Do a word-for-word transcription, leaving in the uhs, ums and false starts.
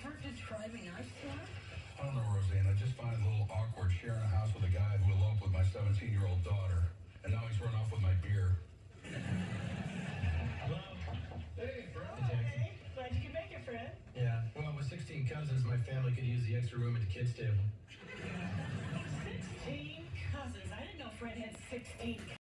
offered to try me nice to her? I don't know, Roseanne. I just find it a little awkward sharing a house with a guy who eloped with my seventeen-year-old daughter. And now he's run off with my beer. Hello? Hey, Fred. Hey, Jackson. Hey, glad you could make it, Fred. Yeah, well, with sixteen cousins, my family could use the extra room at the kids' table. sixteen cousins. I didn't know Fred had sixteen